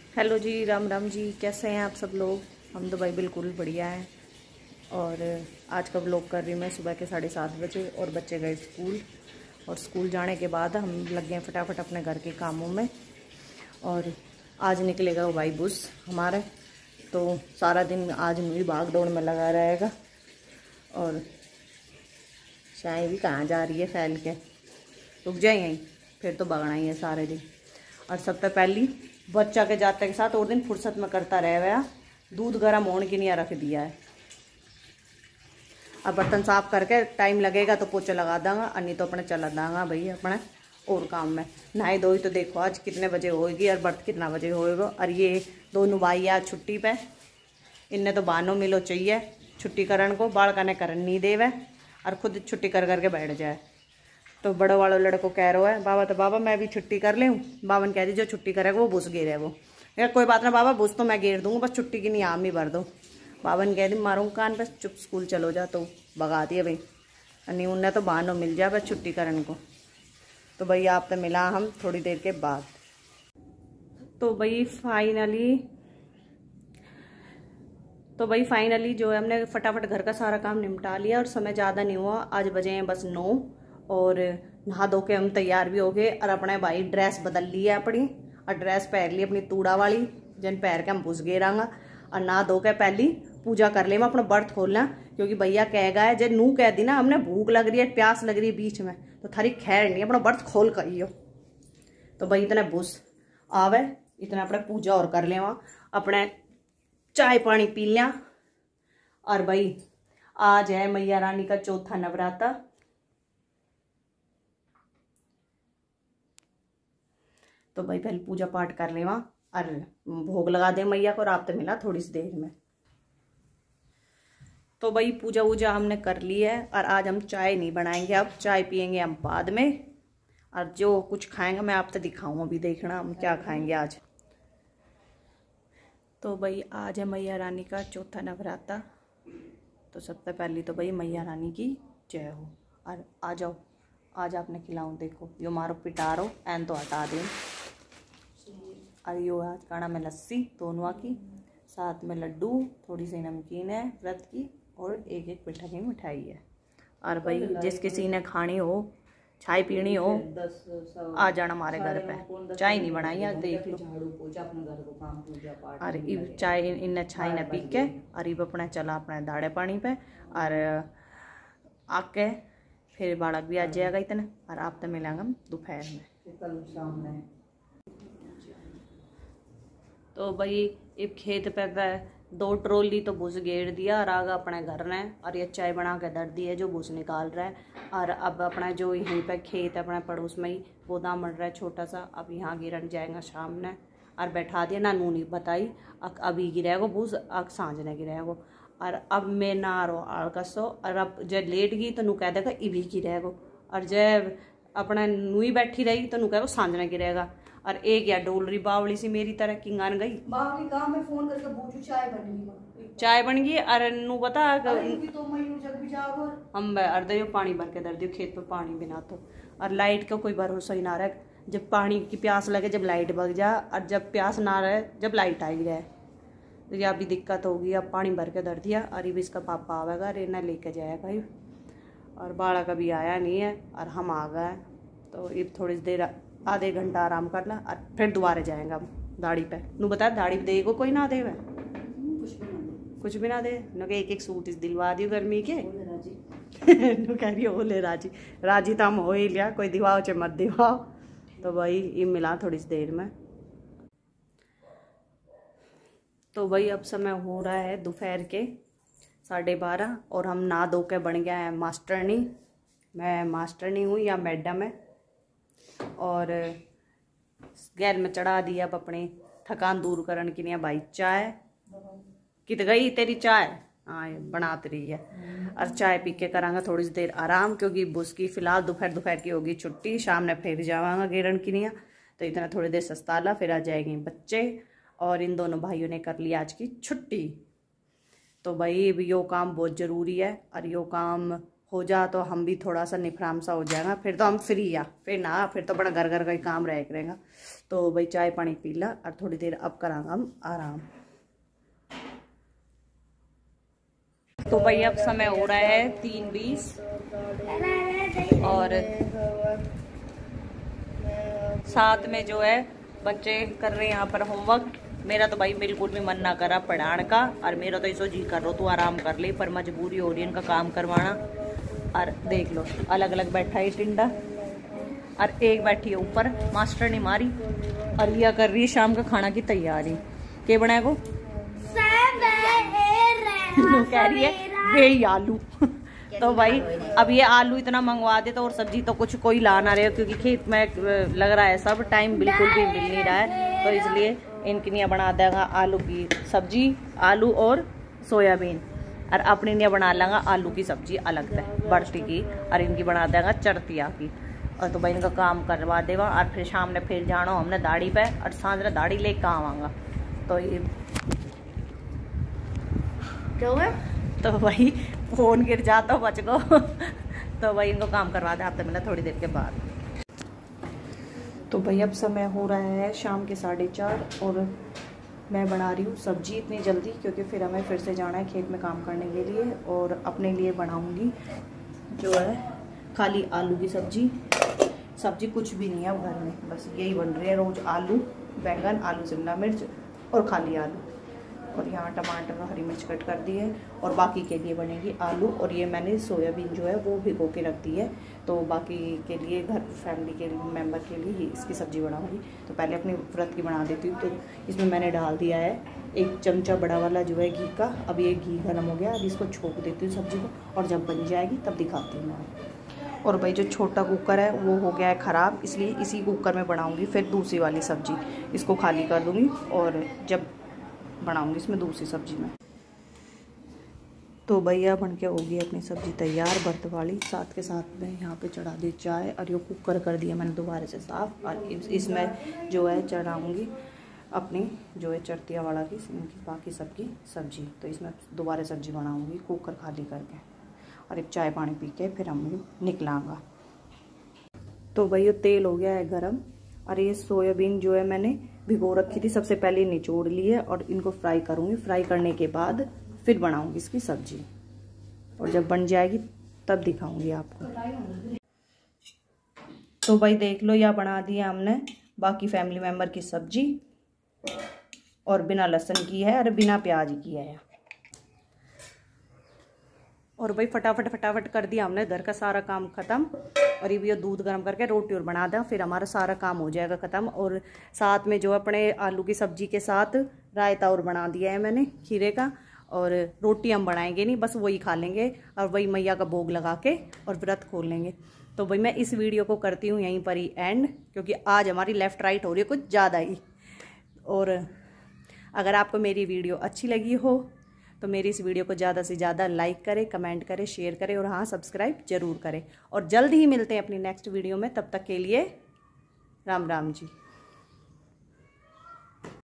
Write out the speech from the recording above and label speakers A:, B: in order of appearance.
A: Hello ji, Ram Ram ji. कैसे हैं आप सब लोग? हम तो भाई बिल्कुल बढ़िया हैं। और आज का व्लॉग कर रही हूँ मैं सुबह के 7:30 बजे। और बच्चे गए स्कूल, और स्कूल जाने के बाद हम लग गए फटाफट अपने घर के कामों में। और आज निकलेगा वो भाई बुस हमारे, तो सारा दिन आज मुझे भाग दौड़ में लगा रहेगा। और चाय भी कहाँ जा रही है फैल के, रुक जाए यहीं, फिर तो भगना ही है सारे दिन। और सबसे पहली बच्चा के जाते के साथ और दिन फुर्सत में करता रह गया, दूध गर्म होने के लिए रख दिया है। अब बर्तन साफ करके टाइम लगेगा तो पोछा लगा दूंगा, और नहीं तो अपने चला दूंगा भाई अपने और काम में। नहाई धोई तो देखो आज कितने बजे होएगी और बर्त कितना बजे होएगा। और ये दोनों भाई आज छुट्टी पे, इनने तो बहानों मिलो चाहिए छुट्टी करन को, बालका ने करन नहीं देवे और खुद छुट्टी कर करके बैठ जाए। तो बड़ो वालों लड़को कह रहा है बाबा, तो बाबा मैं भी छुट्टी कर ले हूँ। बाबा ने कह दी जो छुट्टी करेगा वो बुस गेरे वो। यार कोई बात ना बाबा, बुस तो मैं गेर दूंगा, बस छुट्टी की नहीं आम ही भर दो। बाबा ने कह दी मारूंगा कान पे, चुप स्कूल चलो जा, तो भगा दिया भाई। नहीं उन्हें तो बहानों मिल जाए बस छुट्टी करने को। तो भाई आपसे मिला हम थोड़ी देर के बाद। तो भाई फाइनली जो है हमने फटाफट घर का सारा काम निपटा लिया, और समय ज़्यादा नहीं हुआ। आज बजे हैं बस 9, और नहा धो के हम तैयार भी हो गए। और अपने भाई ड्रेस बदल ली है अपनी, और ड्रेस पहन ली अपनी तूड़ा वाली, जिन पैर के हम घुस गए रंगा। और नहा धो के पहली पूजा कर ले, मैं अपना बर्त खोलना, क्योंकि भैया कह गए जे नू कह दी ना हमने भूख लग रही है प्यास लग रही है बीच में, तो थारी खैर नहीं, अपना बर्त खोल करियो। तो भाई इतने भूस आवे, इतना अपने पूजा और कर ले, वहाँ अपने चाय पानी पी लिया। और भाई आज है मैया रानी का चौथा नवरात्र। तो भाई पहले पूजा पाठ कर ले वहाँ, और भोग लगा दे मैया को, और आप तो मिला थोड़ी सी देर में। तो भाई पूजा वूजा हमने कर ली है, और आज हम चाय नहीं बनाएंगे, अब चाय पियेंगे हम बाद में। और जो कुछ खाएंगे मैं आपसे दिखाऊंगा, अभी देखना हम क्या खाएंगे आज। तो भाई आज है मैया रानी का चौथा नवरात्र। तो सबसे पहली तो भाई मैया रानी की जय हो। और आ जाओ, आज आपने खिलाऊं, देखो यो मारो पिटारो एन तो हटा दें। और यो आज काढ़ा में लस्सी दोनों की, साथ में लड्डू, थोड़ी सी नमकीन है व्रत की, और एक एक पेठा की मिठाई है। और भाई जिस किसी ने खानी हो, चाय पीनी हो, आ जाना हमारे घर पे। चाय नहीं बनाई आज, देख लो। और इब चाय इन चाय ने पी के, और इब अपने चला अपने दाड़े पानी पे। और आके फिर बालक भी आ जाएगा इतने, और आप तो मिलेंगे हम दोपहर में। तो भाई इब खेत पे 2 ट्रॉली तो भूस गेर दिया, और आगे अपने घर ने, और ये चाय बना के दर दी है जो भूस निकाल रहा है। और अब अपना जो यहीं पे खेत है अपने पड़ोस में ही गोदाम मर रहा है छोटा सा, अब यहाँ गिरन जाएगा शाम ने। और बैठा दिया ना नूनी बताई, अभी गिरेगो भूस, सांझ ने गिरेगो। और अब मैं ना रो आड़कसो, और अब जब लेट गई तो नू कह देगा इभी गिरेगो, और जब अपना नूई बैठी रही तो नू कहेगो सांझ ने गिरेगा। और एक या डोलरी बावली सी मेरी तरह किंगान गई,
B: बावली का मैं फोन करके पूछू चाय बन गई,
A: चाय बन गई। और नू बता
B: तो मैं जग भी जाओ,
A: हम अर्धयो पानी भर के दर दियो खेत पे पानी बिना। तो और लाइट का कोई भरोसा ही ना रहे, जब पानी की प्यास लगे जब लाइट भग जा, और जब प्यास ना रहे जब लाइट आई रहे। तो यह भी दिक्कत होगी। अब पानी भर के दर दिया, और भी इसका पापा आवेगा रेना लेके जाएगा। और बाड़ा कभी आया नहीं है, और हम आ गए। तो ये थोड़ी देर आधे घंटा आराम करना, और फिर दोबारा जाएंगे हम दाढ़ी पे। नू बता दाढ़ी देगो कोई ना देवे, कुछ भी ना दे। नो के एक सूट इस दिलवा दियो गर्मी के। नो कह रही हो ले राजी, राजी तो हम हो ही लिया, कोई दिवाओ चाहे मत दिवाओ। तो भाई ये मिला थोड़ी सी देर में। तो भाई अब समय हो रहा है दोपहर के 12:30, और हम नहा धो के बन गया है मास्टरनी। मैं मास्टरनी हूँ या मैडम है। और गैल में चढ़ा दिया अब अपनी थकान दूर करने के लिए भाई चाय। कित गई तेरी चाय? हाँ बनात रही है। और चाय पी के करांगा थोड़ी सी देर आराम, क्योंकि बुसकी फिलहाल दोपहर की होगी छुट्टी, शाम ने फिर जावांगा गेरन की नहीं। तो इतना थोड़ी देर सस्ताला, फिर आ जाएंगे बच्चे। और इन दोनों भाइयों ने कर लिया आज की छुट्टी। तो भाई यो काम बहुत ज़रूरी है, और यो काम हो जा तो हम भी थोड़ा सा निफराम सा हो जाएगा, फिर तो हम फ्री आ, फिर ना फिर तो बड़ा घर घर का ही काम रह करेगा। तो भाई चाय पानी पी ला और थोड़ी देर अब करांगा हम आराम। तो भाई अब समय हो रहा है 3:20 और साथ में जो है बच्चे कर रहे हैं यहाँ पर होमवर्क। मेरा तो भाई बिल्कुल भी मन ना करा पढ़ाने का, और मेरा तो इसो जी कर रो तू आराम कर ले, पर मजबूरी हो रही है इनका काम करवाना। और देख लो अलग अलग बैठा है टिंडा, और एक बैठी है ऊपर मास्टर ने मारी, और यह कर रही है शाम का खाना की तैयारी। के बनाए को कह रही है वे आलू तो भाई अब ये आलू इतना मंगवा दे तो और सब्जी तो कुछ कोई ला ना रहे, क्योंकि खेत में लग रहा है सब टाइम बिल्कुल भी मिल नहीं रहा है। तो इसलिए इनके लिए बना देगा आलू की सब्जी, आलू और सोयाबीन, और अपने लिए बना लेंगा आलू की सब्जी अलग से बर्ती की, और इनकी बना देगा चरतिया की। और तो भाई इनका काम करवा देगा, और फिर शाम ने फिर जाना हमने दाढ़ी पे, और सांझ ने दाढ़ी लेके आवांगा। तो ये क्या हुआ? तो भाई फोन गिर जाता बच गो तो भाई इनको काम करवा दे, आपसे मिला थोड़ी देर के बाद। तो भाई अब समय हो रहा है शाम के 4:30 और मैं बना रही हूँ सब्जी इतनी जल्दी, क्योंकि फिर हमें फिर से जाना है खेत में काम करने के लिए। और अपने लिए बनाऊँगी जो है खाली आलू की सब्जी कुछ भी नहीं है अब घर में, बस यही बन रही है रोज़, आलू बैंगन, आलू शिमला मिर्च और खाली आलू। और यहाँ टमाटर और हरी मिर्च कट कर दी है, और बाकी के लिए बनेगी आलू। और ये मैंने सोयाबीन जो है वो भिगो के रख दी है, तो बाकी के लिए घर फैमिली के मेंबर के लिए ही इसकी सब्ज़ी बनाऊंगी। तो पहले अपने व्रत की बना देती हूँ। तो इसमें मैंने डाल दिया है 1 चमचा बड़ा वाला जो है घी का। अब ये घी गर्म हो गया, अब इसको छोंक देती हूँ सब्ज़ी को, और जब बन जाएगी तब दिखाती हूँ मैं। और भाई जो छोटा कुकर है वो हो गया है ख़राब, इसलिए इसी कुकर में बनाऊँगी फिर दूसरी वाली सब्ज़ी। इसको खाली कर दूँगी और जब बनाऊंगी इसमें दूसरी सब्जी में। तो भैया बन के हो गई अपनी सब्जी तैयार व्रत वाली। साथ के साथ में यहाँ पे चढ़ा दी चाय, और ये कुकर कर दिया मैंने दोबारा से साफ़। और इसमें जो है चढ़ाऊँगी अपनी जो है चरतिया वाला की इनकी बाकी सबकी सब्जी। तो इसमें दोबारा सब्जी बनाऊँगी कुकर खाली करके, और एक चाय पानी पी के फिर हम निकलांगा। तो भैया तेल हो गया है गरम, और ये सोयाबीन जो है मैंने भिगो रखी थी, सबसे पहले निचोड़ ली है, और इनको फ्राई करूँगी। फ्राई करने के बाद फिर बनाऊँगी इसकी सब्जी, और जब बन जाएगी तब दिखाऊँगी आपको। तो भाई देख लो यह बना दिया हमने बाकी फैमिली मेम्बर की सब्जी, और बिना लहसुन की है और बिना प्याज की है। और भाई फटाफट कर दिया हमने घर का सारा काम ख़त्म। और ये भी दूध गर्म करके रोटी और बना दें, फिर हमारा सारा काम हो जाएगा ख़त्म। और साथ में जो अपने आलू की सब्ज़ी के साथ रायता और बना दिया है मैंने खीरे का। और रोटी हम बनाएंगे नहीं, बस वही खा लेंगे, और वही मैया का भोग लगा के और व्रत खोल लेंगे। तो भाई मैं इस वीडियो को करती हूँ यहीं पर ही एंड, क्योंकि आज हमारी लेफ़्ट राइट हो रही है कुछ ज़्यादा ही। और अगर आपको मेरी वीडियो अच्छी लगी हो तो मेरी इस वीडियो को ज़्यादा से ज़्यादा लाइक करें, कमेंट करें, शेयर करें, और हाँ सब्सक्राइब ज़रूर करें। और जल्द ही मिलते हैं अपनी नेक्स्ट वीडियो में, तब तक के लिए राम राम जी।